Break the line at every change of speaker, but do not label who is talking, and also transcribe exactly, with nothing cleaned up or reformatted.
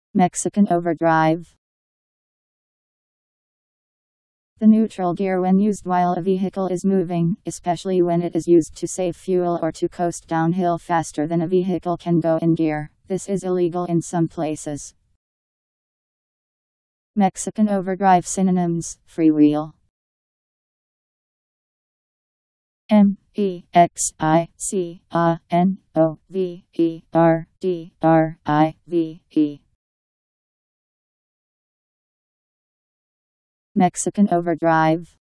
Mexican overdrive. The neutral gear when used while a vehicle is moving, especially when it is used to save fuel or to coast downhill faster than a vehicle can go in gear. This is illegal in some places. Mexican overdrive synonyms: freewheel. M E X I C A N O V E R D R I V E. Mexican overdrive.